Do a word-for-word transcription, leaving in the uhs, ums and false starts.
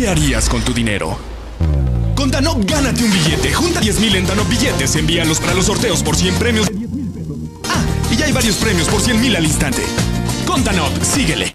¿qué harías con tu dinero? Con Danop gánate un billete. Junta diez mil en Danop Billetes. Envíalos para los sorteos por cien premios. Ah, y ya hay varios premios por cien mil al instante. Con Danop, síguele.